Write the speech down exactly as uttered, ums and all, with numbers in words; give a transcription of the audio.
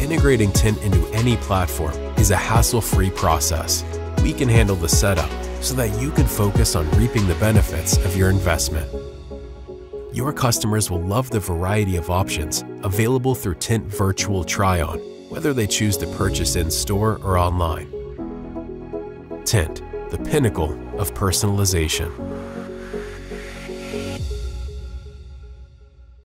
Integrating Tint into any platform is a hassle-free process. We can handle the setup so that you can focus on reaping the benefits of your investment. Your customers will love the variety of options available through Tint Virtual Try-On, whether they choose to purchase in-store or online. Tint, the pinnacle of personalization.